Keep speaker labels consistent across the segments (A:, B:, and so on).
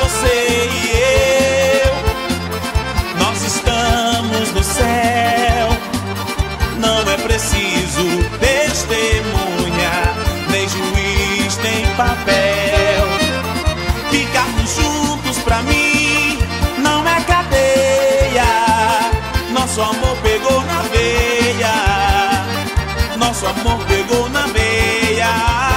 A: você e eu, nós estamos no céu. Não é preciso testemunha, nem juiz, nem papel. Ficarmos juntos pra mim não é cadeia. Nosso amor pegou na veia, nosso amor pegou na veia.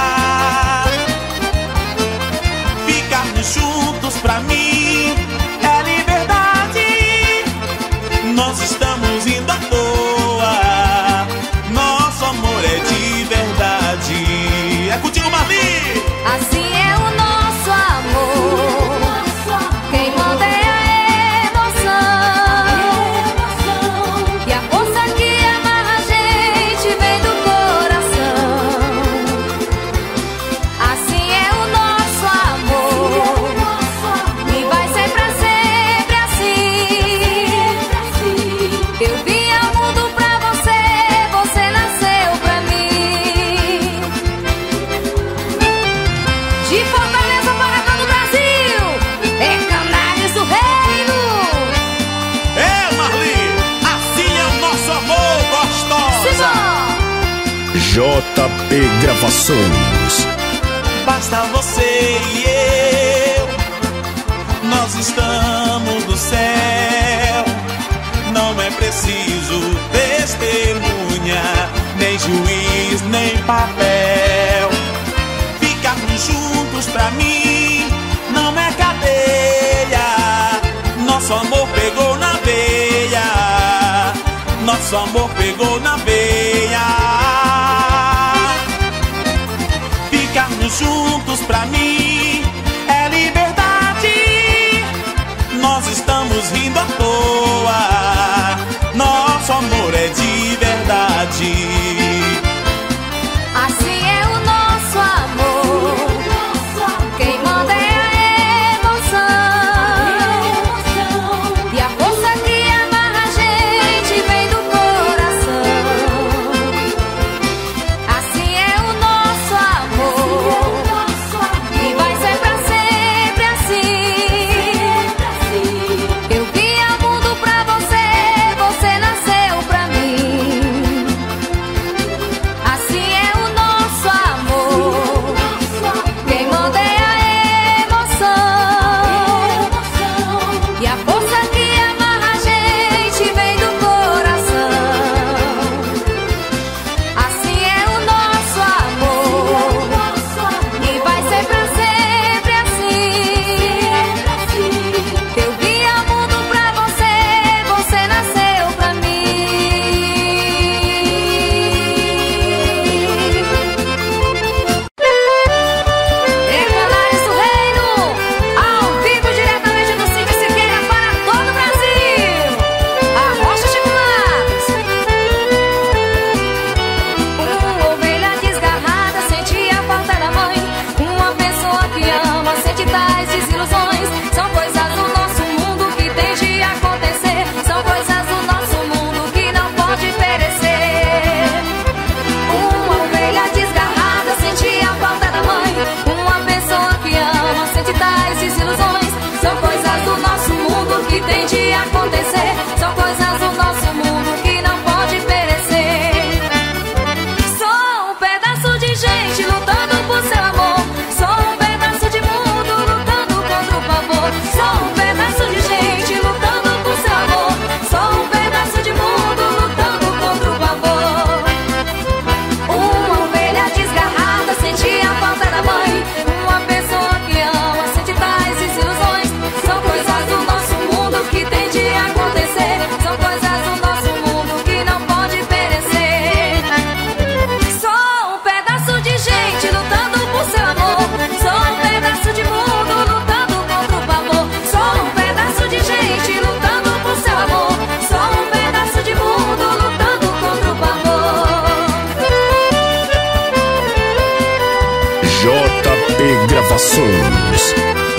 A: Ficarmos juntos pra mim é liberdade. Nós estamos indo à toa, nosso amor é de verdade. É contigo, Marli!
B: Assim é o nosso amor, quem manda é a emoção, e a força que amarra a gente vem do coração. Assim é o nosso amor, e vai ser pra sempre assim. Eu vim ao mundo pra você, você nasceu pra mim. De Fortaleza para todo o Brasil, é Canários do Reino.
A: É, Marli! Assim é o nosso amor, gostosa!
C: JP Gravações.
A: Basta você e eu, nós estamos no céu. Não é preciso testemunha, nem juiz, nem papel. Ficarmos juntos pra mim não é cadeia. Nosso amor pegou na veia, nosso amor pegou na veia. Ficarmos juntos pra mim é liberdade. Nós estamos rindo à toa, nosso amor é de verdade.
B: Assim é o nosso amor, quem manda é a emoção, e a força que amarra a gente vem do coração. Assim é o nosso amor, e vai ser pra sempre assim. Eu vim ao mundo pra você, você nasceu pra mim. Assim é o nosso amor, quem manda é a emoção, e a força que amarra a gente vem do coração. Assim é o nosso amor, e vai ser pra sempre assim. Eu vim ao mundo pra você, você nasceu pra mim. É Canários do Reino, ao vivo diretamente do Cine Siqueira para todo o Brasil. A Rocha de Marcos. Uma ovelha desgarrada sentia a falta da mãe. Uma pessoa que ama sente tais desilusões. São coisas do nosso mundo que tem de acontecer. São coisas do nosso mundo que não pode perecer. Uma ovelha desgarrada sentia a falta da mãe. Uma pessoa que ama sente tais desilusões. São coisas do nosso mundo que tem de acontecer. São coisas do nosso mundo que não pode perecer. Sou um pedaço de gente lutando por seu amor. Sou um pedaço de mundo lutando contra o pavor. Sou um pedaço de gente lutando por seu amor. Sou um pedaço de mundo lutando contra o pavor. Uma ovelha desgarrada sentia a falta da mãe. Uma pessoa que ama sente tais desilusões. São coisas do nosso mundo que tem de acontecer. São coisas do nosso mundo que não pode perecer. Sou um pedaço de gente lutando por seu amor. Sou um pedaço de mundo lutando contra o pavor. Sou um pedaço de gente lutando por seu amor. Sou um pedaço de mundo lutando contra o pavor.
C: JP Gravações.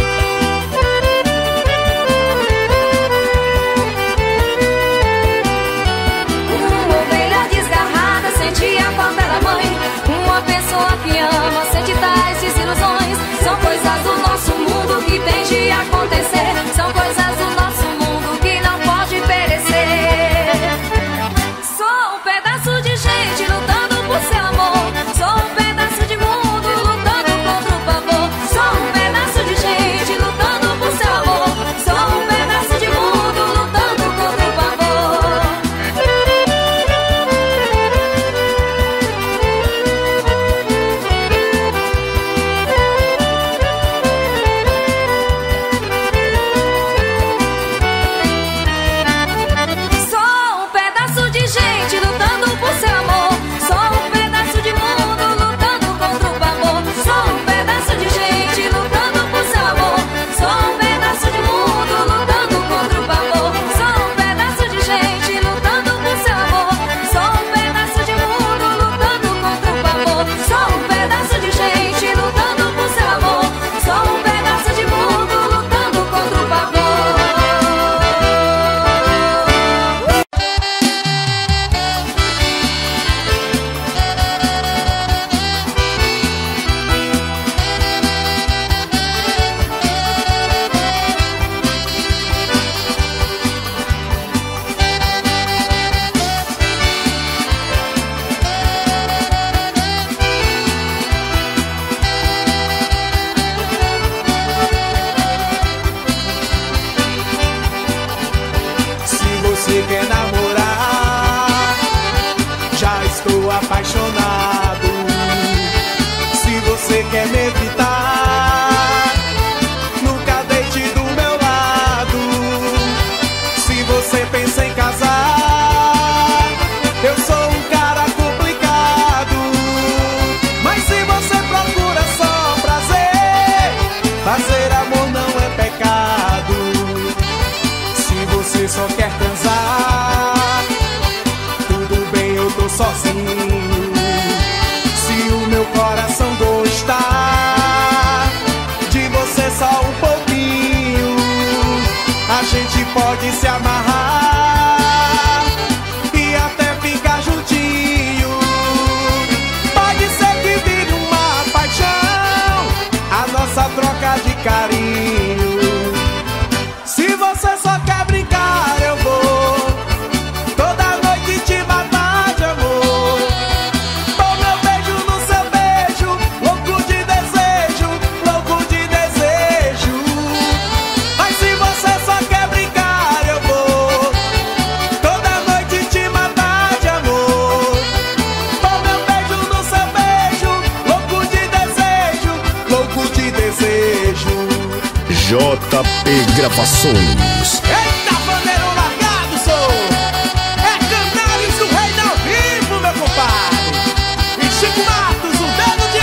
B: Uma ovelha desgarrada sentia a falta da mãe. Uma pessoa que ama sente tais desilusões. São coisas do nosso mundo que tem de acontecer. acontecer. São coisas do nosso mundo que não pode perecer. Sou um pedaço de gente lutando por seu amor. Sou um pedaço de mundo lutando contra o pavor. Sou um pedaço de gente lutando por seu amor. Sou um pedaço de mundo lutando contra o pavor. Sou um pedaço de gente lutando por seu amor. Sou um pedaço de mundo lutando contra o pavor. Sou um pedaço de gente lutando por seu amor. Sou um pedaço de mundo lutando contra o pavor. Sou um pedaço de gente lutando por seu amor. Sou um pedaço de mundo lutando contra o pavor. Sou um pedaço de gente lutando por seu amor. Sou um pedaço de mundo lutando contra o pavor.
A: Se você quer namorar, já estou apaixonado. Se você quer me evitar, nunca deite do meu lado. Se você pensa em casar, eu sou um cara complicado. Mas se você procura só prazer, fazer amor não é pecado. Se você só quer transar, tudo bem, eu tô sozinho. Se o meu coração gostar de você só um pouquinho, a gente pode se amarrar e até ficar juntinho. Pode ser que vire uma paixão, a nossa troca de carinho. Se você só quer brincar, eu vou toda noite te matar de amor. Pôr meu beijo no seu beijo, louco de desejo, louco de desejo. Mas se você só quer brincar, eu vou toda noite te matar de amor. Pôr meu beijo no seu beijo, louco de desejo, louco de desejo.
C: JP Gravações.
A: Eita, bandeirão largado, sou! É Canários do Reino ao vivo, meu compadre! E Chico Matos, um dedo de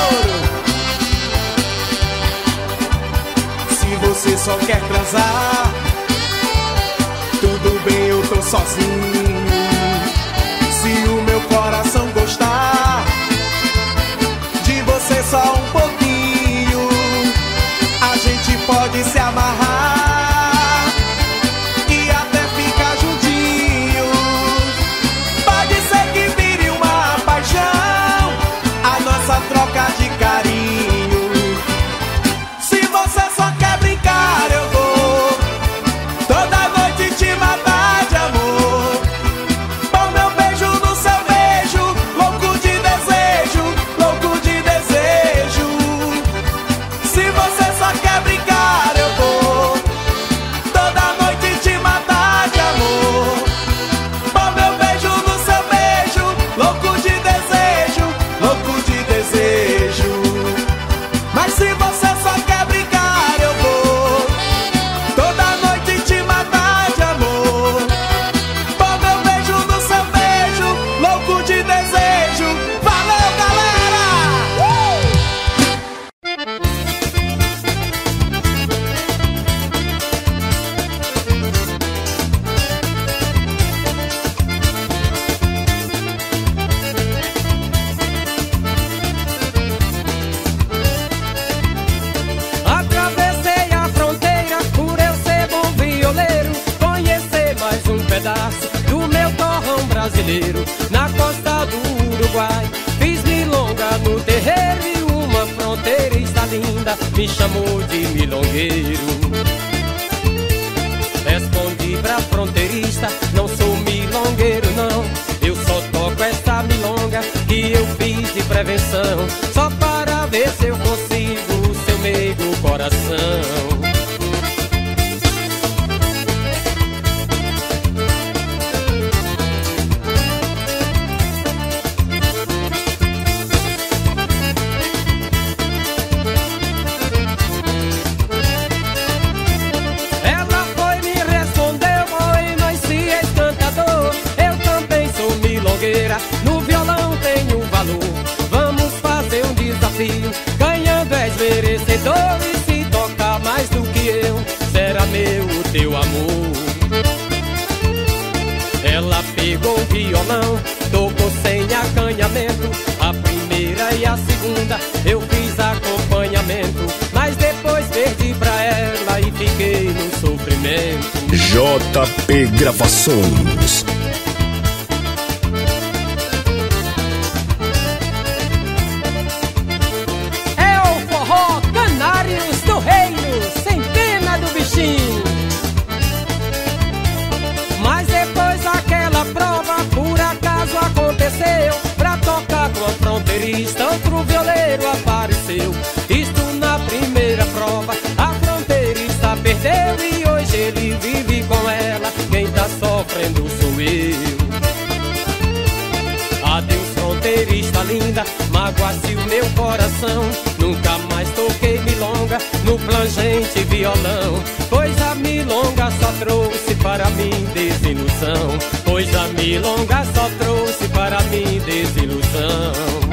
A: ouro! Se você só quer transar, tudo bem, eu tô sozinho. Se o meu coração gostar de você só um pouquinho, a gente pode se amarrar e até ficar juntinho. Pode ser que vire uma paixão, a nossa troca de carinho. Se você só quer brincar, eu vou toda noite te matar de amor. Pôr meu beijo no seu beijo, louco de desejo, louco de desejo. Se você só quer brincar, eu vou toda noite te matar de amor. Pôr meu beijo no seu beijo, louco de desejo, louco de desejo. Mas se você só quer brincar, eu vou toda noite te matar de amor. Pôr meu beijo no seu beijo, louco de desejo. Valeu, galera!
D: Atravessei a fronteira por eu ser bom violeiro, conhecer mais um pedaço do meu torrão brasileiro. Na costa do Uruguai, fiz milonga no terreiro e uma fronteira estatal. linda me chamou de milongueiro. Respondi pra fronteirista, não sou milongueiro não. Eu só toco essa milonga que eu fiz de prevenção, só para ver se eu consigo o seu meigo coração. No violão tem um valor, vamos fazer um desafio. Ganhando és merecedor, e se tocar mais do que eu, será meu o teu amor. Ela pegou o violão, tocou sem acanhamento. A primeira e a segunda eu fiz acompanhamento, mas depois perdi pra ela e fiquei no sofrimento.
C: JP Gravações.
D: Do reino, sem pena do bichinho. Mas depois aquela prova por acaso aconteceu. Pra tocar com a fronteirista outro violeiro apareceu. Isto na primeira prova, a fronteirista perdeu e hoje ele vive com ela. Quem tá sofrendo sou eu. Adeus fronteirista linda, magoasse o meu coração. Nunca mais toquei milonga no plangente violão, pois a milonga só trouxe para mim desilusão. Pois a milonga só trouxe para mim desilusão.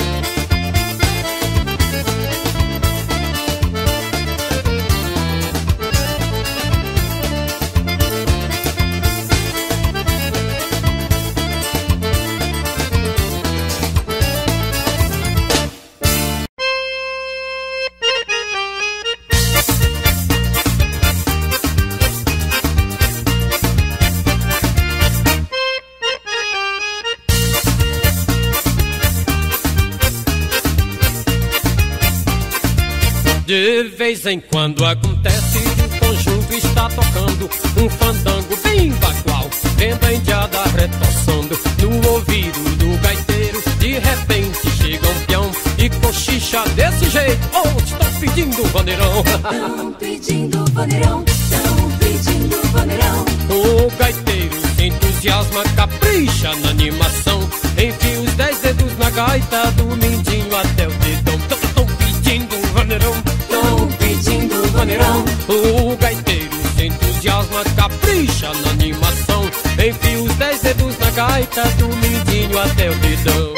D: De vez em quando acontece, o conjunto está tocando um fandango bem bagual, vendo a indiada retoçando no ouvido do gaiteiro. De repente chega um peão e cochicha desse jeito: oh, estão pedindo vaneirão.
B: Estão pedindo vaneirão, estão pedindo vaneirão.
D: O gaiteiro se entusiasma, capricha na animação, enfia os 10 dedos na gaita, do mindinho até o dedão. Estão pedindo vaneirão,
B: estão pedindo vaneirão.
D: O gaiteiro se entusiasma, capricha na animação, enfia os 10 dedos na gaita, do mindinho até o dedão.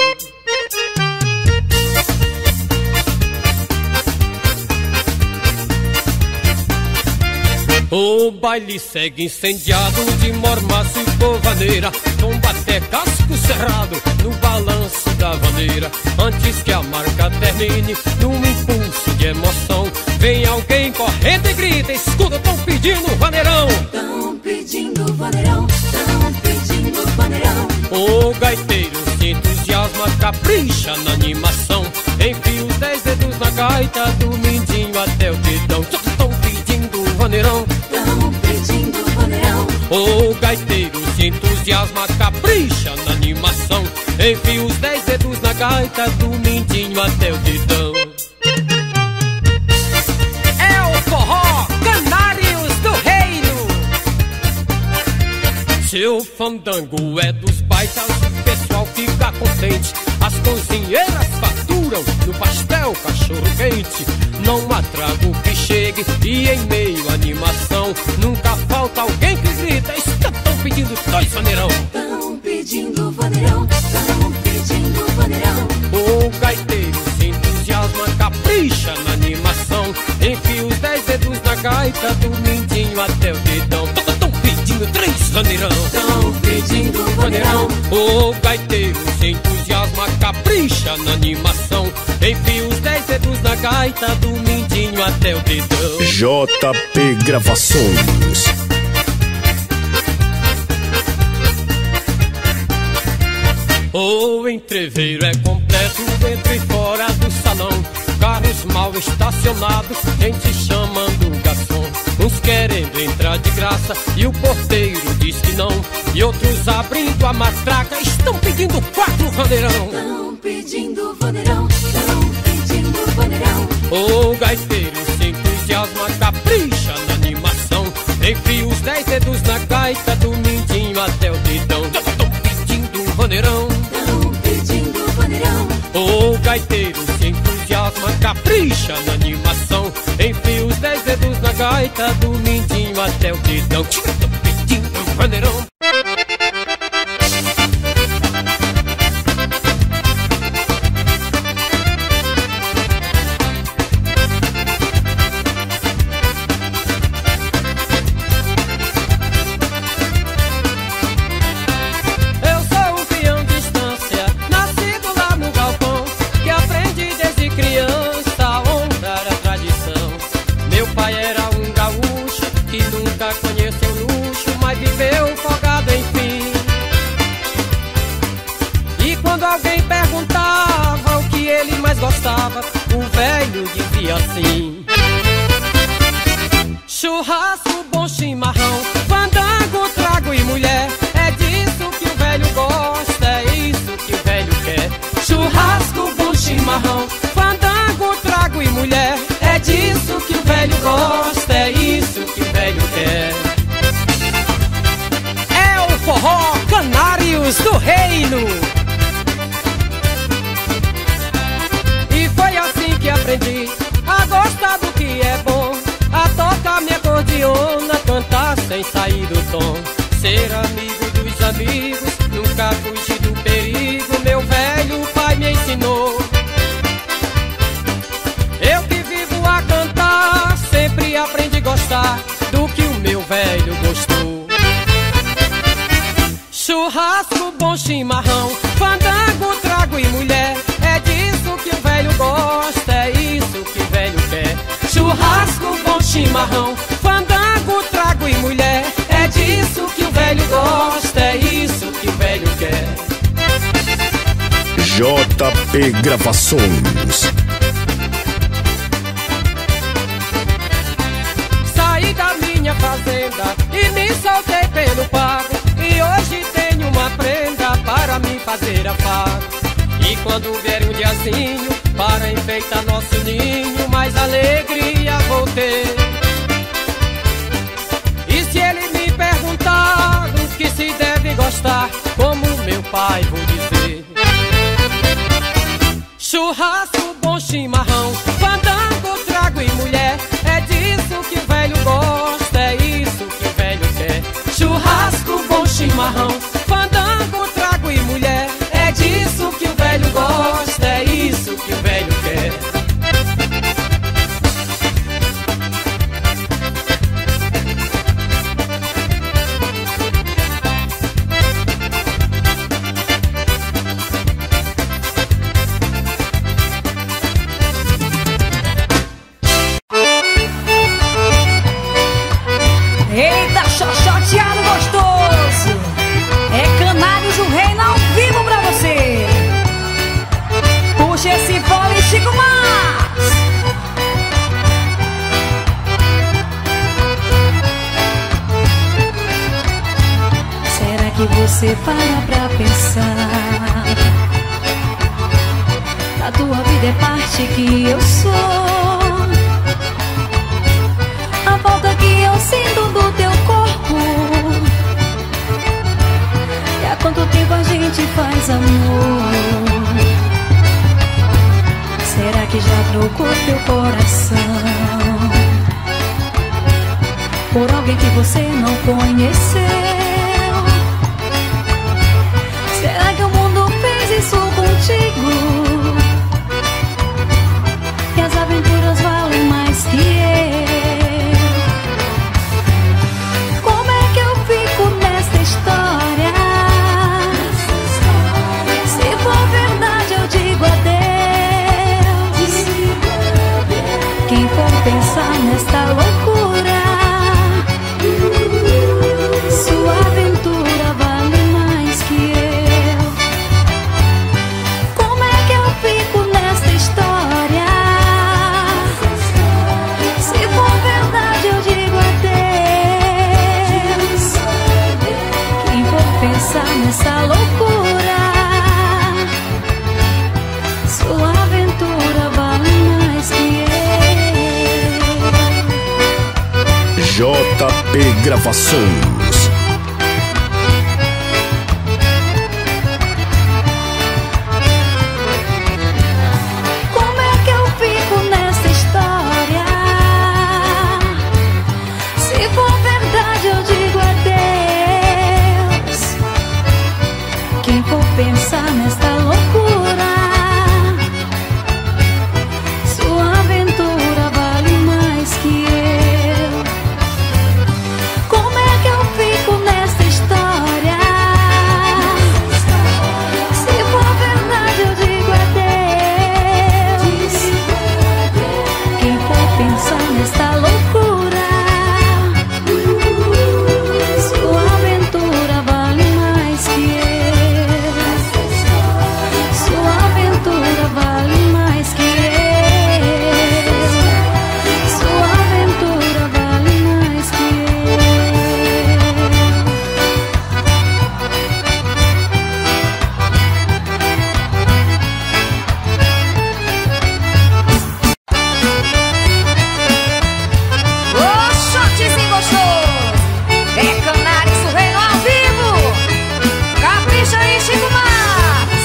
D: O baile segue incendiado de mormaço e povaneira, tomba até casco cerrado no balanço da vaneira. Antes que a marca termine, num impulso de emoção, vem alguém correndo e grita: escuta, tão pedindo vaneirão.
B: Tão pedindo vaneirão, tão pedindo vaneirão.
D: O gaiteiro se entusiasma, capricha na animação, enfia os 10 dedos na gaita, do mindinho até o dedão. Tão pedindo vaneirão,
B: tão pedindo vaneirão.
D: o gaiteiro se entusiasma, capricha na animação, enfia os 10 dedos na gaita, do mindinho até o dedão. É o forró Canários do Reino. Seu fandango é dos baitas, o pessoal fica contente, as cozinheiras faturam no pastel cachorro quente. Não há trago que chegue e em meio à animação nunca falta alguém que grita: estão pedindo 2 vaneirão.
B: Tão pedindo vaneirão, tão pedindo vaneirão.
D: O gaiteiro se entusiasma, capricha na animação, enfia os 10 dedos na gaita, do mindinho até o dedão. Tão pedindo 3 vaneirão,
B: tão pedindo vaneirão.
D: O gaiteiro se entusiasma, capricha na animação, enfia os 10 dedos na gaita, do mindinho até o dedão.
C: JP Gravações.
D: O entreveiro é completo dentro e fora do salão. carros mal estacionados, gente chamando garçom, uns querendo entrar de graça e o porteiro diz que não, e outros abrindo a matraca estão pedindo 4 vaneirão.
B: Estão pedindo vaneirão, estão pedindo vaneirão.
D: O gaiteiro se entusiasma, capricha na animação, enfia os 10 dedos na gaita, do mindinho até o dedão. Estão pedindo vaneirão,
B: estão pedindo vaneirão.
D: o gaiteiro se entusiasma, capricha na animação, enfia os 10 dedos na gaita, do mindinho até o dedão. Estão pedindo vaneirão.
E: O velho dizia assim: churrasco, bom chimarrão, fandango, trago e mulher. É disso que o velho gosta, é isso que o velho quer. Churrasco, bom chimarrão, fandango, trago e mulher. É disso que o velho gosta, é isso que o velho quer. É o forró Canários do Reino. Que aprendi a gostar do que é bom, a tocar minha acordeona, cantar sem sair do tom, ser amigo dos amigos, nunca fugir do perigo, meu velho pai me ensinou. Eu que vivo a cantar, sempre aprendi a gostar do que o meu velho gostou. Churrasco, bom chimarrão, fandango, trago e mulher. É disso que o velho gosta, é isso que o velho quer. Churrasco, bom chimarrão, fandango, trago e mulher. É disso que o velho gosta, é isso que o velho quer.
C: JP Gravações.
E: Saí da minha fazenda e me soltei pelo pago, e hoje tenho uma prenda para me fazer afago. E quando vier um diazinho para enfeitar nosso ninho, mais alegria vou ter. E se ele me perguntar do que se deve gostar, como meu pai vou dizer: churrasco, bom chimarrão, fandango, trago e mulher. É disso que o velho gosta, é isso que o velho quer. Churrasco, bom chimarrão, fandango, trago e mulher. É disso que o velho gosta, é isso que o velho quer.
B: Eita, xoxoteado gostoso! É Canários do Reino ao vivo pra você! Puxa esse fole, Chico Mas! Será que você para pra pensar? A tua vida é parte que eu sou. A falta que eu sinto do teu corpo. E há quanto tempo a gente faz amor? Será que já trocou teu coração por alguém que você não conheceu? Será que o mundo fez isso contigo? Que as aventuras valem mais que eu? Como é que eu fico nesta história? Se for verdade eu digo adeus. Quem for pensar nesta loucura, sua aventura vale mais que eu. Como é que eu
C: JP Gravações.
B: Como é que eu fico nessa história? Se for verdade eu digo adeus. Quem for pensar nesta loucura, sua aventura vale mais que eu. Como é que eu fico nessa história? Se for verdade eu digo adeus. Quem for pensar nesta loucura, sua aventura vale mais que eu. Sua aventura vale mais que eu. Sua aventura vale mais que eu. Ô, shotzinho gostoso! É Canário Surreiro ao vivo! Capricha aí, Chico Marques!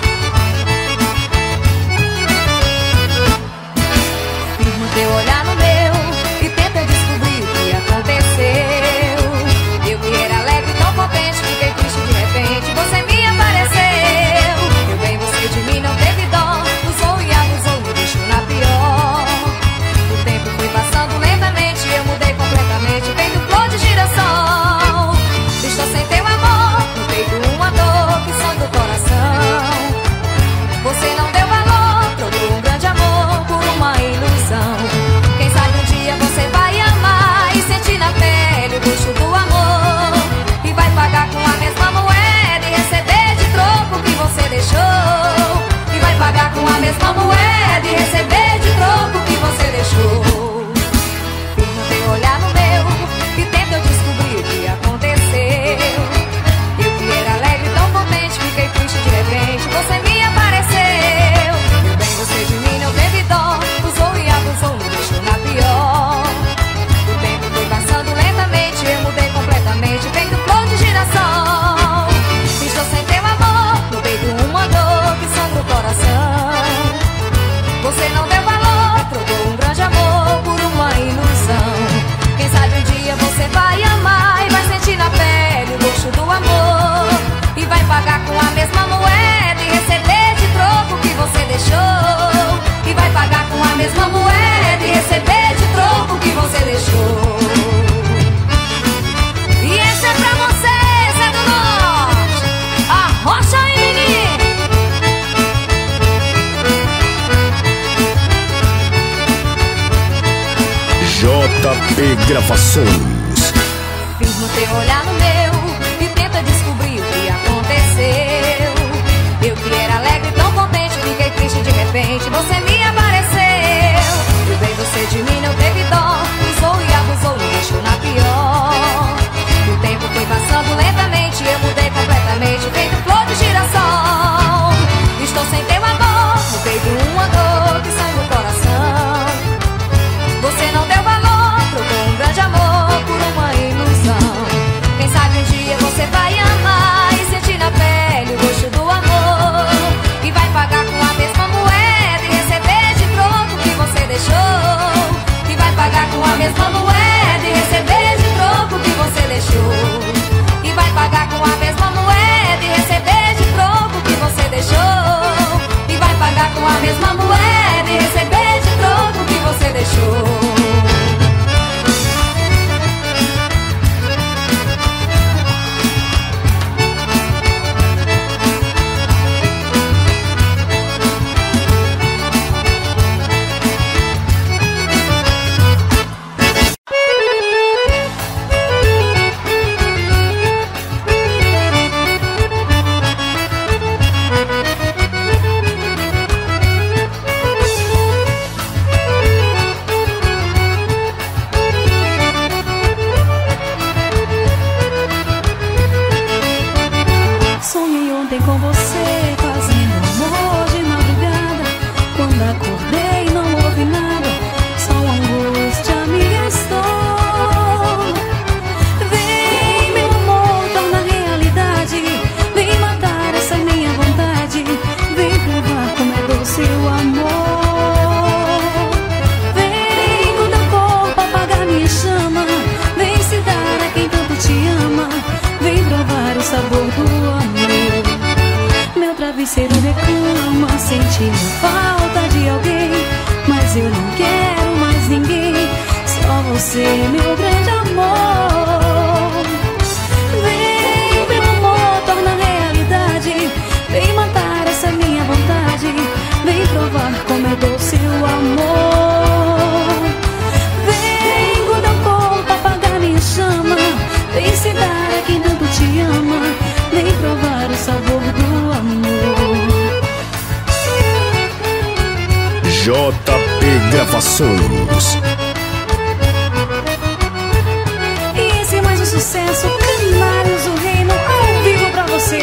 B: Firma o teu olhar no meu e tenta descobrir o que aconteceu. Eu que era alegre e tão contente, fiquei triste de repente, você me apareceu. Meu bem, você de mim não teve dó, usou e abusou, me deixou na pior. O tempo foi passando lentamente, eu mudei completamente, feito flor de girassol. Estou sem teu amor, no peito uma dor que sangra o coração. Você não deu valor, trocou um grande amor por uma ilusão. Quem sabe um dia você vai amar e sentir na pele o gosto do amor. E vai pagar com a mesma moeda e receber de troco o que você deixou. E vai pagar com a mesma moeda e receber de troco o que você deixou. Firma teu olhar no meu e tenta descobrir o que aconteceu. Eu que era alegre e tão contente, fiquei triste de repente, você me apareceu. Meu bem, você de mim não teve dó, usou e abusou, me deixou na pior. O tempo foi passando lentamente, eu mudei completamente, feito flor de girassol. Estou sem teu amor, no peito uma dor que sangra o coração. Você não deu valor, trocou um grande amor por uma ilusão. Quem sabe um dia você vai amar e vai sentir na pele o gosto do amor. E vai pagar com a mesma moeda e receber de troco o que você deixou. E vai pagar com a mesma moeda e receber de troco o que você deixou. E esse é pra você, Zé do Norte, a rocha e menino.
C: JP Gravações.
B: Firma o teu olhar no meu e tenta descobrir o que aconteceu. Eu que era alegre e tão contente, fiquei triste de repente, você me apareceu. Meu bem, você de mim não teve dó, usou e abusou, me deixou na pior. O tempo foi passando lentamente, eu mudei completamente, feito flor de girassol. Estou sem teu amor, no peito uma dor que sangra o coração. Você não deu valor, trocou um grande amor por uma ilusão. Quem sabe um dia você vai amar e sentir na pele o gosto do amor. E vai pagar com a mesma moeda e receber de troco o que você deixou. E vai pagar meu grande amor. Vem, meu amor, torna realidade. Vem matar essa minha vontade. Vem provar como é doce o amor. Vem com teu corpo apagar minha chama. Vem se dar a quem tanto te ama. Vem provar o sabor do amor.
C: JP Gravações.
B: E esse é mais um sucesso, Canários do Reino, ao vivo pra você.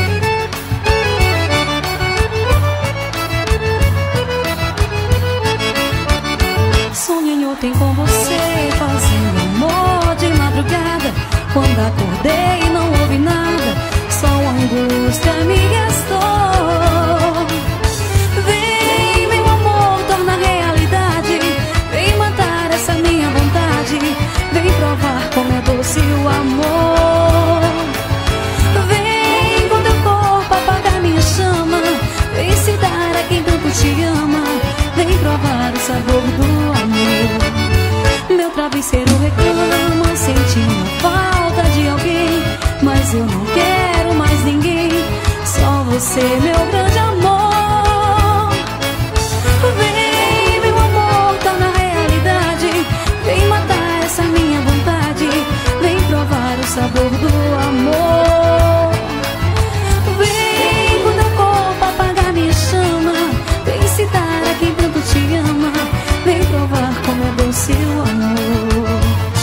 B: Sonhei ontem com você, fazendo amor de madrugada. Quando acordei não ouvi nada, só a angústia me restou. Vem, meu amor, torna realidade. Vem matar essa minha vontade. Vem provar como é doce o amor. Vem com teu corpo apagar minha chama. Vem se dar a quem tanto te ama. Vem provar o sabor do amor. Meu travesseiro reclama, sentindo falta de alguém. Mas eu não quero mais ninguém, só você, meu grande amor. Vem, meu amor, tá na realidade. Vem matar essa minha vontade. Vem provar o sabor do amor. Vem com teu corpo apagar minha chama. Vem se dar a quem tanto te ama. Vem provar como é doce o amor.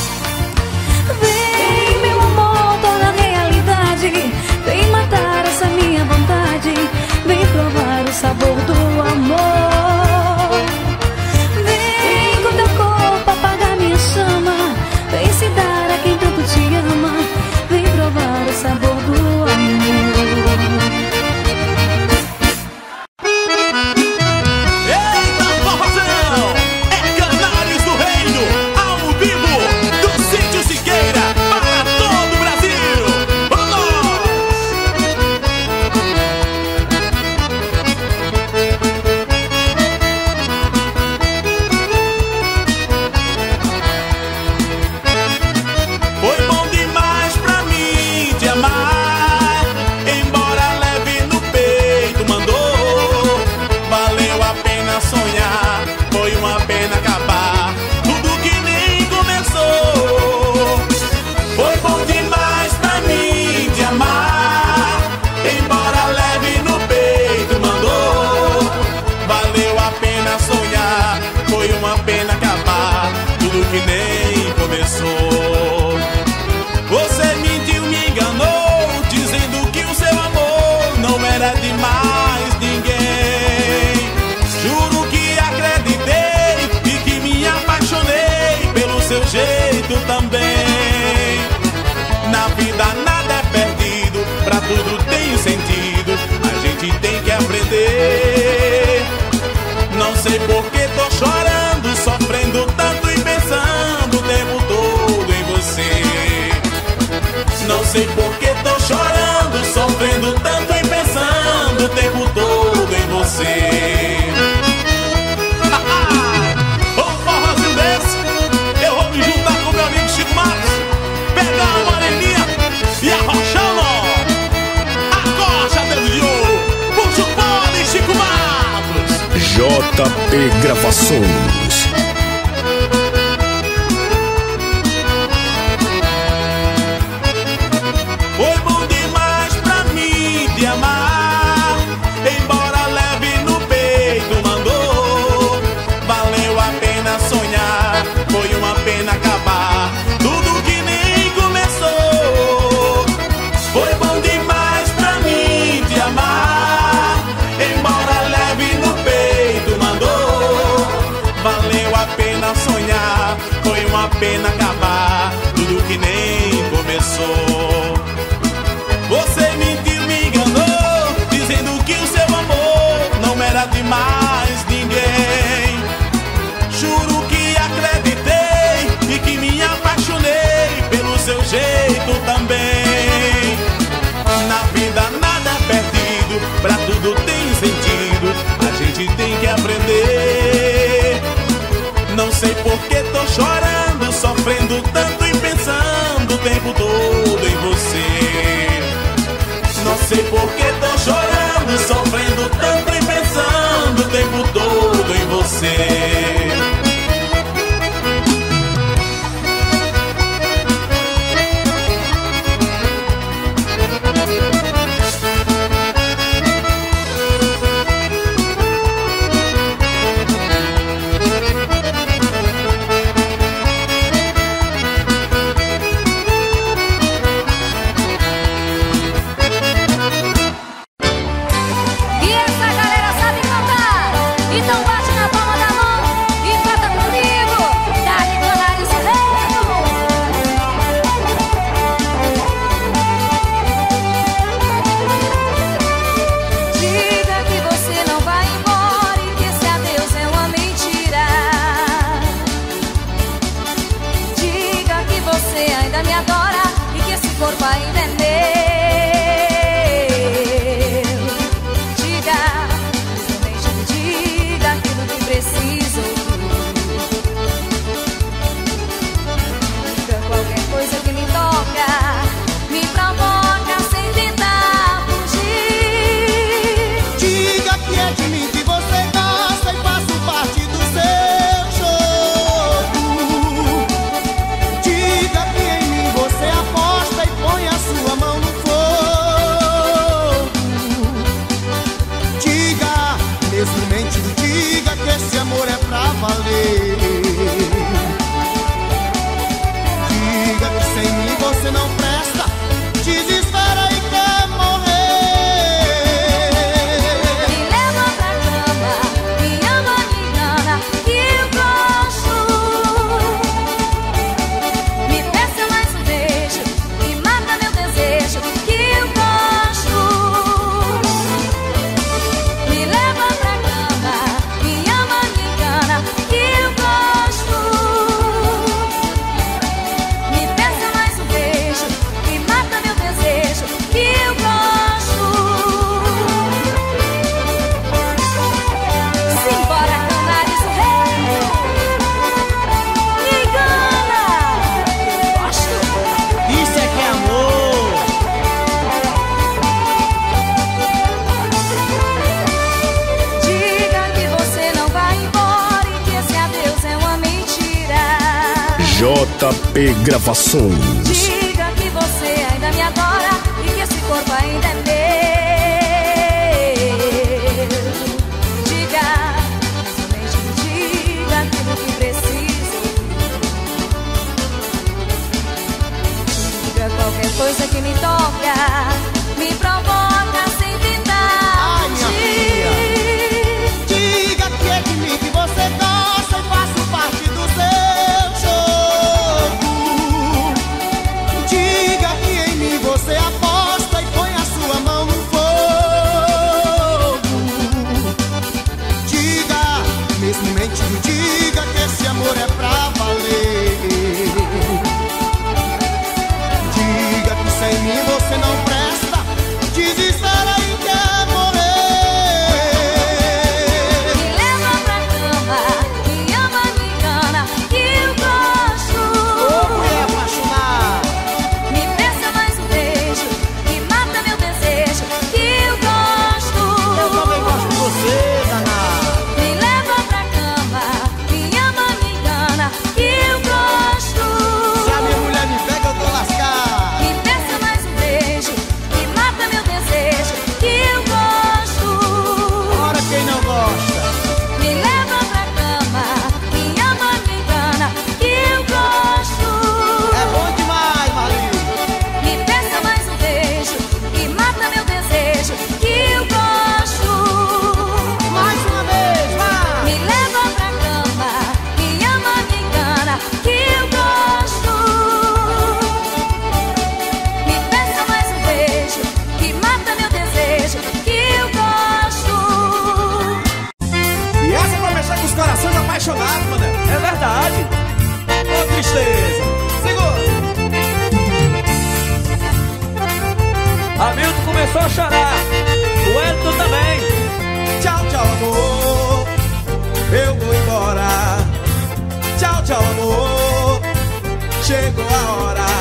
B: Vem, meu amor, torna realidade. Vem matar essa minha vontade. Vem provar o sabor do amor. Vem com teu corpo apagar minha chama. Vem se dar a quem tanto te ama. Vem provar o sabor do amor.
A: Eita, forrozão! É Canários do Reino, ao vivo, do Sítio Siqueira, para todo o Brasil. Vamos! Foi bom demais pra mim te amar, embora leve no peito mandou. Valeu a pena sonhar, foi uma pena acabar tudo que nem começou. Foi bom demais pra mim te amar, embora leve no peito mandou. Valeu a pena sonhar, foi uma pena acabar tudo que nem começou. Você mentiu, me enganou, dizendo que o seu amor não era de mais ninguém. Juro que acreditei e que me apaixonei pelo seu jeito também. Na vida nada é perdido, pra tudo tem sentido, a gente tem que aprender. Não sei por que tô chorando, sofrendo tanto e pensando o tempo todo em você. Não sei por que tô chorando, sofrendo tanto e pensando o tempo todo em você. Ô forrozinho desse, eu vou me juntar com meu amigo Chico Marcos, pegar a moreninha e arrochando. Acocha, dedo de ouro, puxa o pole, Chico Marcos.
C: JP Gravações.
A: Foi bom demais pra mim te amar, embora leve no peito mandou. Valeu a pena sonhar, foi uma pena acabar tudo que nem começou. Foi bom demais pra mim te amar, embora leve no peito mandou. Valeu a pena sonhar, foi uma pena acabar tudo que nem começou. Você mentiu, me enganou, dizendo que o seu amor não era de mais ninguém. Juro que acreditei e que me apaixonei pelo seu jeito também. Na vida nada é perdido, pra tudo tem sentido, a gente tem que aprender. Não sei por que tô chorando, sofrendo tempo todo em você. Não sei por que tô chorando, sofrendo tanto e pensando o tempo todo em você.
C: JP Gravações.
B: Diga que você ainda me adora e que esse corpo ainda é meu. Diga, somente me diga aquilo que preciso. Diga qualquer coisa que me toca, me provoca sem piedade.
F: Diga que é de mim que você gosta e faço parte do seu. Você aposta e põe a sua mão no fogo. Diga, mesmo mentindo, diga que esse amor é pra valer. Diga que sem mim você não presta. Desespera e quer morrer.
B: Me leva pra cama, me ama, me engana, que eu gosto.
F: Ô, mulher apaixonada.
B: Me leva pra cama, me ama, me engana, que eu gosto.
F: Se a minha mulher me pega, eu tô lascado.
B: Me peça mais um beijo, me mata meu desejo, que eu gosto.
F: Ora, quem não gosta?
B: Me leva pra cama, me ama, me engana, que eu gosto.
F: É bom demais, Maria.
B: Me peça mais um beijo, me mata meu desejo, que eu gosto.
F: Mais uma vez, vai!
B: Me leva pra cama, me ama, me engana, que eu gosto. Me peça mais um beijo, que mata meu desejo, que eu gosto.
A: E essa é pra mexer com os corações apaixonados, mano. É verdade. Ô, tristeza. Segura.
D: Hamilton começou a chorar, o Elton também.
A: Tchau, tchau, amor. Eu vou embora. Tchau, tchau, amor. Chegou a hora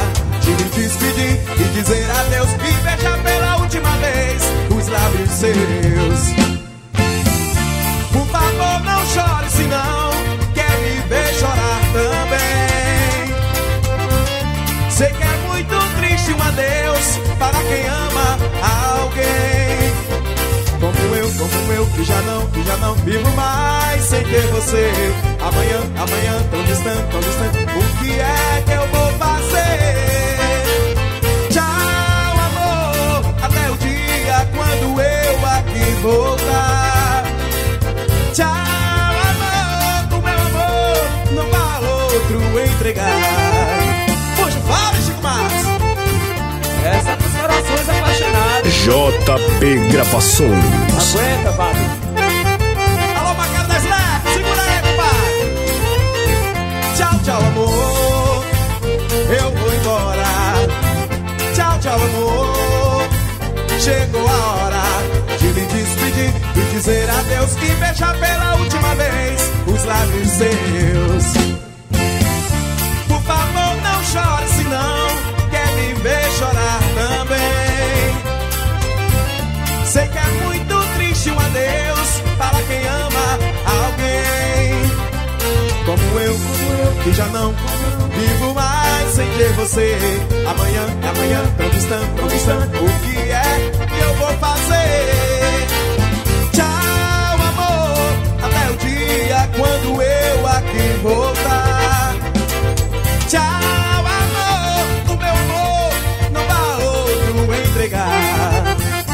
A: de me despedir e dizer adeus e beijar pela última vez os lábios seus. Por favor, não chore, senão quer me ver chorar também. Sei que é muito triste um adeus para quem ama alguém. Como eu, que já não vivo mais sem ter você. Amanhã, tão distante, o que é que eu vou fazer? Tchau, amor, até o dia quando eu aqui voltar. Tchau, amor, o meu amor não vá outro entregar. Poxa, fala, Chico Marques.
D: Essa é dos corações apaixonados.
C: JP Gravações.
D: Aguenta, Fábio.
A: Alô, Macaro das Leves, segura aí, papai. Tchau, tchau, amor, eu vou embora. Tchau, tchau, amor, chegou a hora de me despedir e dizer adeus e beijar pela última vez os lábios seus. Por favor, não chore, senão quer me ver chorar também. Sei que é muito triste um adeus para quem ama alguém. Como eu, que já não vivo mais sem ter você. Amanhã, tão distante, o que é que eu vou fazer? Tchau, amor, até o dia quando eu aqui voltar. Tchau, amor, o meu amor não vá outro entregar.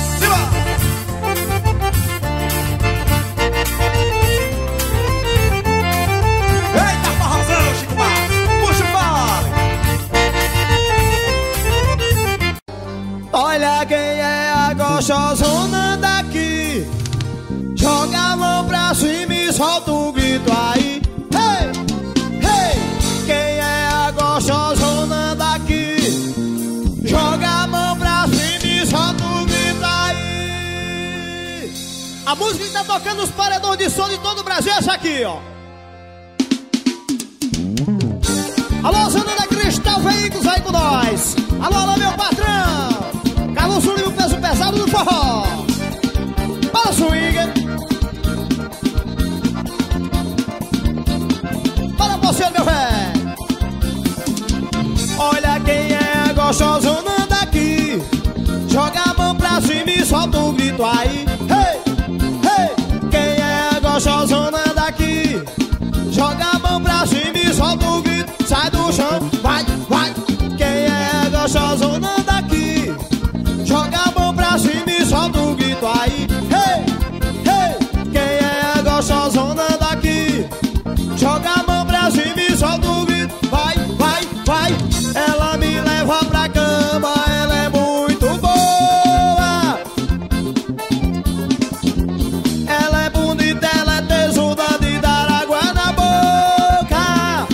A: Eita, forrozão, Chico Marques, puxa o fole.
F: Olha quem é a gostosona daqui. Joga a mão pra cima e solta um grito aí. Hey, hey. Quem é a gostosona daqui? Joga a mão pra cima e solta um grito aí. A música que tá tocando nos paredões de som de todo o Brasil é essa aqui, ó. Alô, Zananda Cristal Veículos aí com nós. Alô, meu patrão Carlos Sulim, o peso pesado do forró. Para o swing. Para você, meu velho. Olha quem é gostosona daqui. Joga a mão pra cima e solta um grito aí. Hey, hey. Quem é gostosona daqui? Joga a mão pra cima e solta um grito. Sai do chão, vai, vai. Quem é gostosona daqui? Joga a mão pra cima e solta um grito aí. Hey, hey. Quem é gostosona daqui? Joga a mão pra cima e solta um grito. Vai, vai, vai. Ela me leva pra cama, ela é muito boa. Ela é bonita, ela é tesuda de dar água na boca.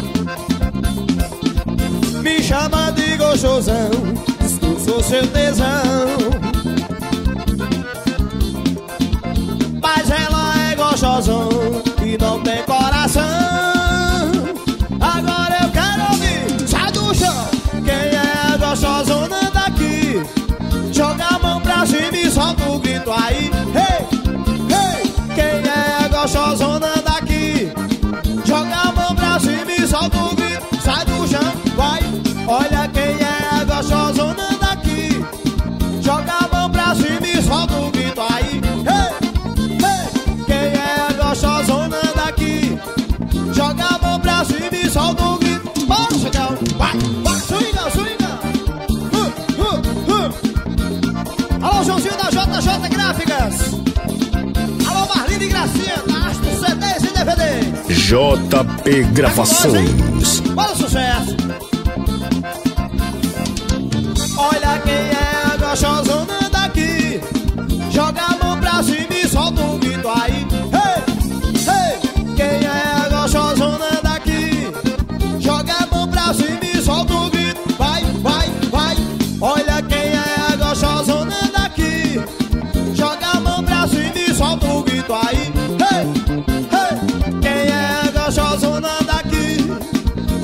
F: Me chama de gostosão, diz que eu sou seu tesão. Mas ela é gostosão e não tem coração. Agora eu quero ouvir, sai do chão. Quem é gostosona daqui? Joga a mão pra cima e solta o grito aí. Hey, hey. Quem é gostosona daqui? Joga a mão pra cima e solta o grito. Sai do chão, vai. Olha quem é gostosona daqui. Joga a mão pra cima e solta o grito aí. Hey, hey. Quem é gostosona daqui? Joga a mão pra cima e solta o grito. Bora, chegão, vai, vai, swinga, swinga. Alô, Joãozinho da JJ Gráficas. Alô, Marlene e Gracinha, da Astro CDs e DVDs.
C: JP Gravações.
F: Bora, sucesso. Olha quem é gostosona daqui. Joga a mão pra cima e solta um grito aí. Hey, hey. Quem é gostosona daqui? Joga a mão pra cima e solta um grito. Vai, vai, vai. Olha quem é gostosona daqui. Joga a mão pra cima e solta um grito aí. Hey, hey. Quem é gostosona daqui?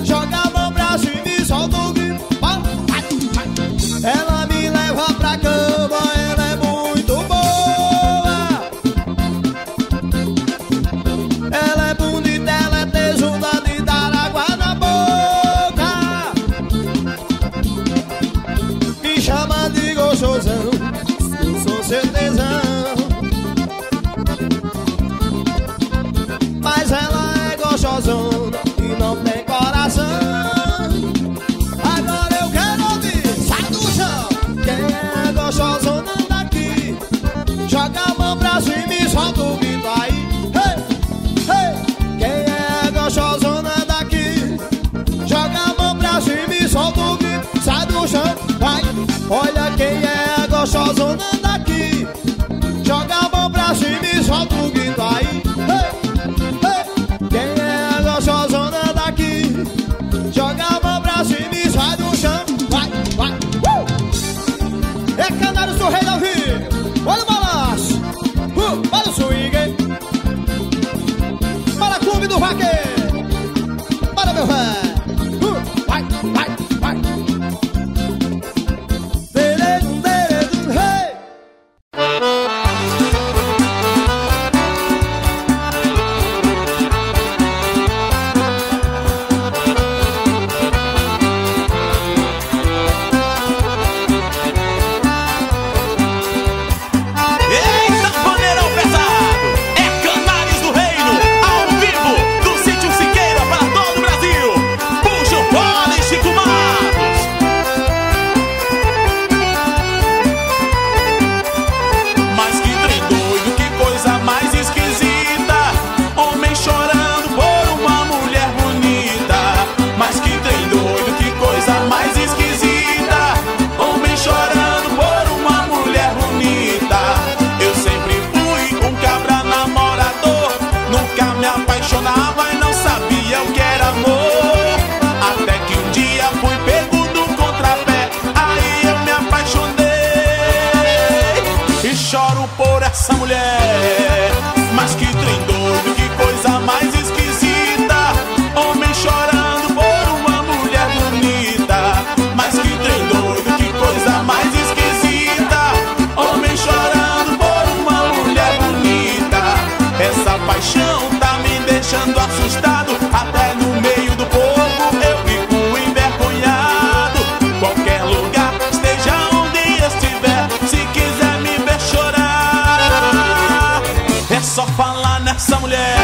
A: nessa mulher. Mas que trem doido, que coisa mais esquisita. Homem chorando por uma mulher bonita. Mas que trem doido, que coisa mais esquisita. Homem chorando por uma mulher bonita. Essa paixão tá me deixando assustado. Até no meio do povo eu fico envergonhado. Qualquer lugar, esteja onde estiver, se quiser me ver chorar, é só falar nessa mulher.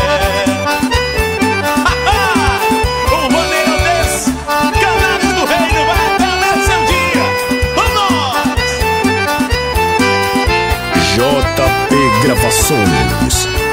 A: O rodeio desse Canários do Reino vai até amanhecer um dia. Vamos!
C: JP Gravações.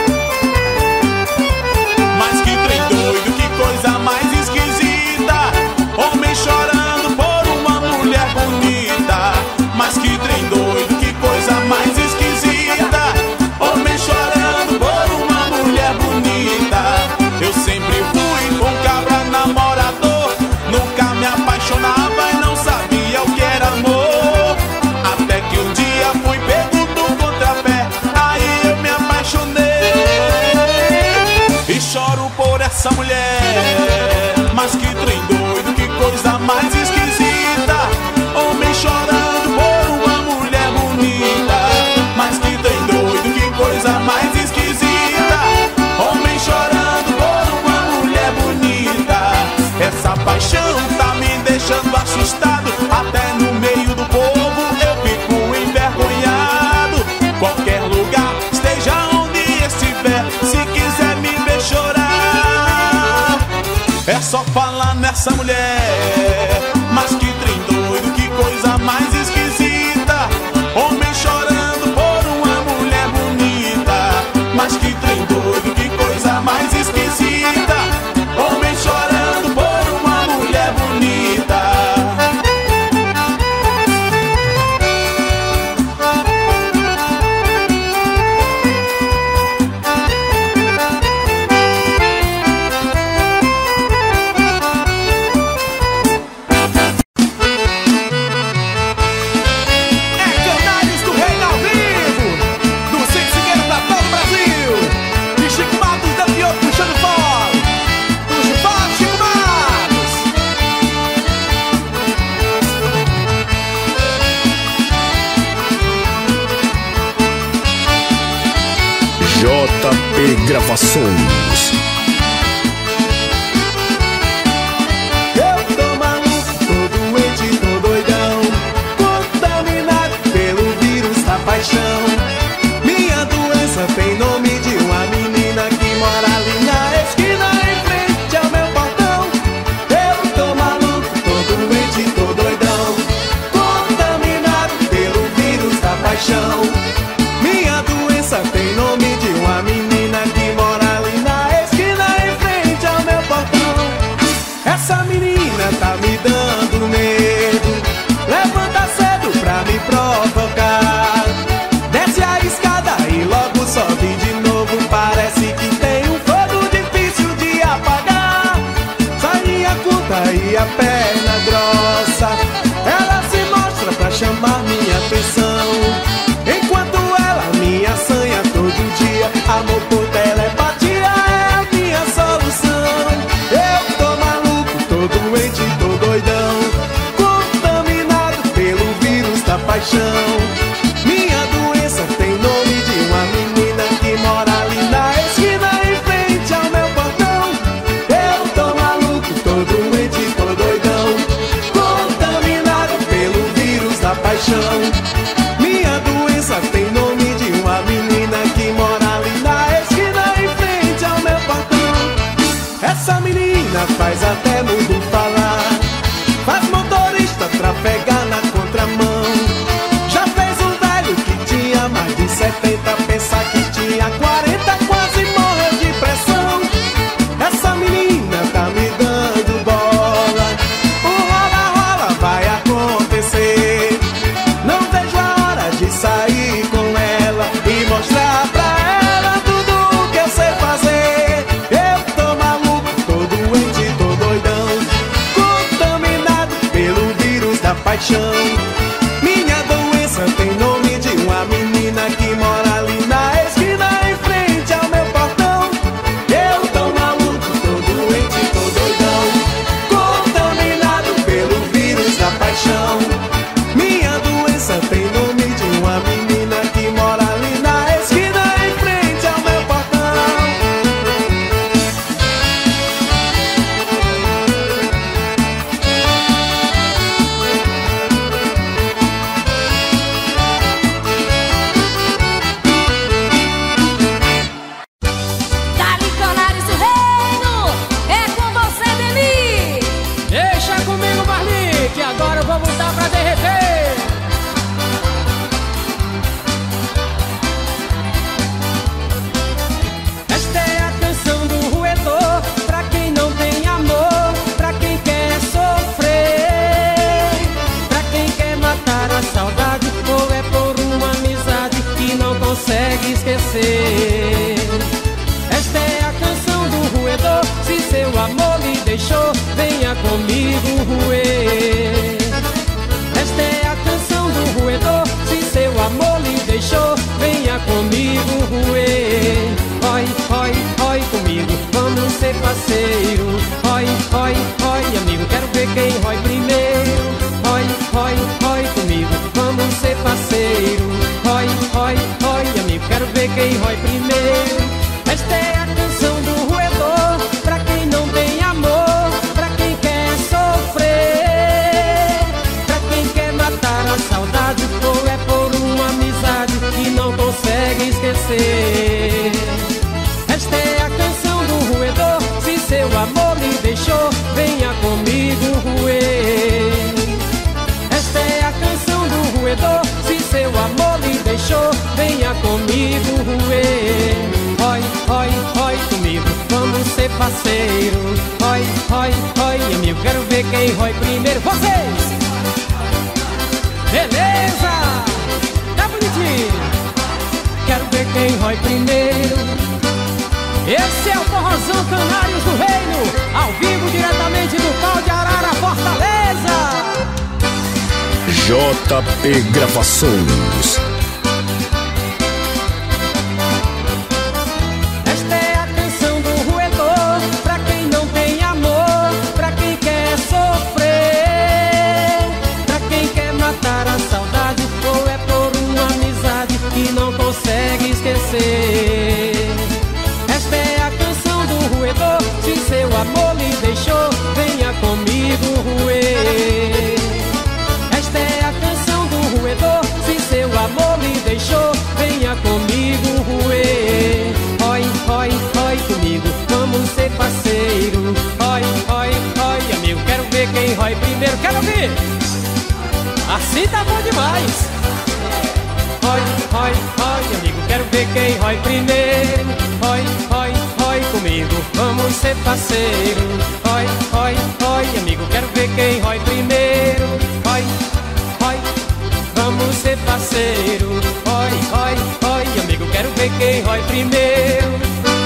A: Mas que trem doido, que coisa mais esquisita. Homem chorando por uma mulher bonita. Mas que trem doido, que coisa mais esquisita. Homem chorando por uma mulher bonita. Eu sempre fui um cabra namorador. Nunca me apaixonava e não sabia o que era amor. Até que um dia fui pego do contrapé. Aí eu me apaixonei e choro por essa mulher. Mas que trem doido, que coisa mais esquisita. Homem chorando por uma mulher bonita. Mas que trem doido, que coisa mais esquisita. Homem chorando por uma mulher bonita. Essa paixão tá me deixando assustado. Até no meio do povo eu fico envergonhado. Qualquer lugar, esteja onde estiver, se quiser me ver chorar, é só falar nessa mulher. Mas que trem doido, que coisa mais esquisita. Homem chorando por uma mulher bonita. Mas que trem doido, que coisa mais esquisita. Homem chorando por uma mulher bonita. Canários do Reino ao vivo, do Cico Figueira pra todo o Brasil. De Chico Matos, da Pioto, puxando fora. Do Chupado, Chico Matos.
C: JP Gravações.
A: Eu tô maluco, tô doente, tô doidão, contaminado pelo vírus da paixão. Minha doença tem nome de uma menina que mora ali na esquina em frente ao meu portão. Eu tô maluco, tô doente, tô doidão, contaminado pelo vírus da paixão. Minha doença tem nome de uma menina que mora ali na esquina em frente ao meu portão. Essa menina tá me dando medo. Levanta cedo pra me provocar. Desce a escada e logo sobe de novo. Parece que tem um fogo difícil de apagar. Sainha curta e a perna grossa. Ela se mostra pra chamar minha atenção. Enquanto ela me assanha todo dia. Amor por telepatia é a minha solução. Eu tô maluco, tô doente, tô doidão, contaminado pelo vírus da paixão. Minha doença tem nome de uma menina que mora ali na esquina em frente ao meu portão. Eu tô maluco, tô doente, tô doidão, contaminado pelo vírus da paixão. Minha doença tem nome de uma menina que mora ali na esquina em frente ao meu portão. Essa menina faz até mundo falar, faz motorista trafegar na contramão. Já fez um velho que tinha mais de 70 pensar que tinha 40, quase morreu de pressão. Essa menina tá me dando bola, o rola-rola vai acontecer. Não vejo a hora de sair com ela e mostrar pra ela tudo o que eu sei fazer. Eu tô maluco, tô doente, tô doidão, contaminado pelo vírus da paixão. Minha doença tem nome de uma menina que mora
D: Marli, que agora eu vou botar pra derreter. Esta é a canção do roedor, pra quem não tem amor, pra quem quer sofrer, pra quem quer matar a saudade, ou é por uma amizade que não consegue esquecer. Esta é a canção do roedor, se seu amor lhe deixou, venha comigo roer. Esta é a canção do roedor, se seu amor lhe deixou, venha comigo roer. Oi, oi, oi comigo, vamos ser parceiro. Oi, oi, oi amigo, quero ver quem rói primeiro. Oi, oi, oi comigo, vamos ser parceiro. Oi, oi, oi amigo, quero ver quem rói primeiro. Esta é a canção do roedor, pra quem não tem amor, pra quem quer sofrer, pra quem quer matar a saudade, ou é por uma amizade que não consegue esquecer. Esta é a canção do roedor, se seu amor lhe deixou, venha comigo roer. Esta é a canção do roedor, se seu amor lhe deixou, venha comigo roer. Oi, oi, oi comigo, vamos ser parceiro. Oi, oi, oi amigo, quero ver quem rói primeiro. Vocês! Beleza! Tá bonitinho! Quero ver quem rói primeiro. Esse é o Forrozão Canários do Reino, ao vivo diretamente do Pau de Arara, Fortaleza.
C: JP Gravações.
D: Esta é a canção do roedor, pra quem não tem amor, pra quem quer sofrer, pra quem quer matar a saudade, ou é por uma amizade que não consegue esquecer. Esta é a canção do roedor, se seu amor lhe deixou, venha comigo roer. Esta é a canção do roedor, se seu amor lhe deixou, venha comigo roer. Oi, oi, oi comigo, vamos ser parceiro. Oi, oi, oi amigo, quero ver quem rói primeiro. Quero ver! Assim tá bom demais. Oi, oi, oi amigo, quero ver quem rói primeiro. Oi, oi, oi comigo, vamos ser parceiro. Oi, oi, oi amigo, quero ver quem rói primeiro. Oi, oi, vamos ser parceiro. Oi, oi, oi amigo, quero ver quem rói primeiro.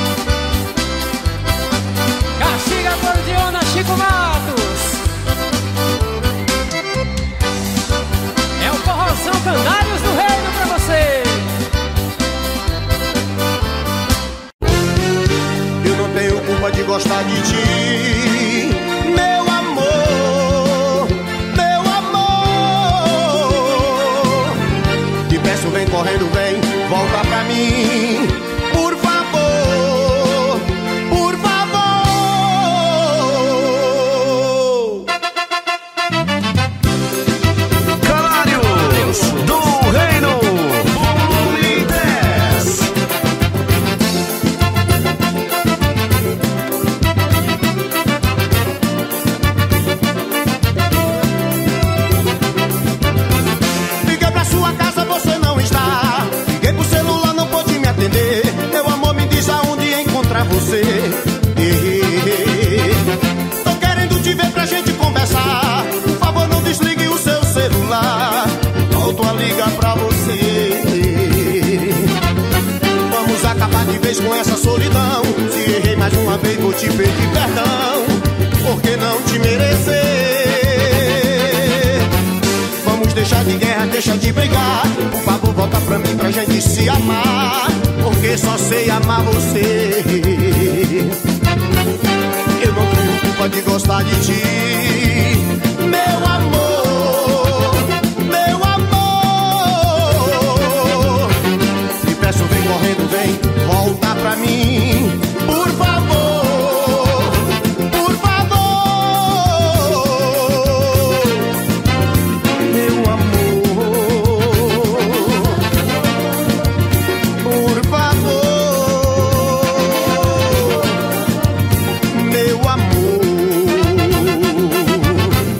D: Caxiga, Gordiona, Chico Matos. É o Forrozão Canários do Reino pra você.
F: Eu não tenho culpa de gostar de ti, meu amor, meu amor. Te peço, vem correndo, vem, volta pra mim, por favor, por favor.
C: Canários do Reino. Volume 10.
F: Liguei pra sua casa, você não está. Liguei pro celular, não pôde me atender. Meu amor, me diz aonde encontrar você. Tô querendo te ver pra gente conversar. Por favor, não desligue o seu celular. Volto a ligar pra você. Vamos acabar de vez com essa solidão. Se errei mais uma vez, vou te pedir perdão, porque não te merecer. Vamos deixar de guerra, deixa de brigar. Por favor, volta pra mim pra gente se amar, porque só sei amar você. Eu não tenho culpa de gostar de ti, meu amor, meu amor. Te peço, vem correndo, vem, volta pra mim, por favor, por favor. Meu amor, por favor, meu amor.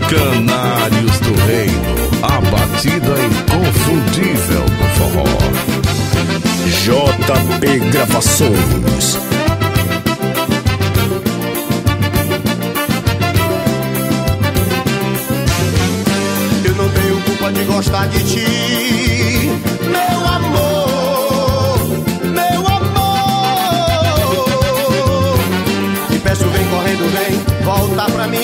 C: Canários do Reino, a batida inconfundível do forró. JP Gravações.
F: Eu não tenho culpa de gostar de ti, meu amor, meu amor. Te peço, vem correndo, vem, volta pra mim.